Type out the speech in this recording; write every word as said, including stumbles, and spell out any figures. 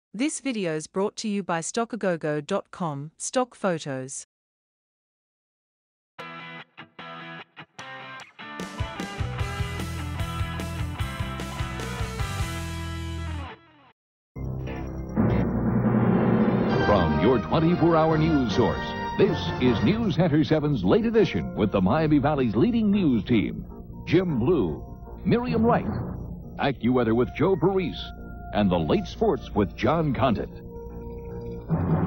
This video is brought to you by stock a go go dot com, stock photos. From your twenty-four hour news source, this is Newscenter seven's late edition with the Miami Valley's leading news team, Jim Blue, Myriam Wright, AccuWeather with Joe Parise, and the late sports with John Condit.